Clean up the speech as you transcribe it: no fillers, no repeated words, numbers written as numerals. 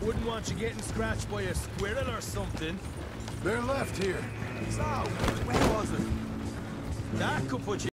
Wouldn't want you getting scratched by a squirrel or something. They're left here. So, where was it? That could put you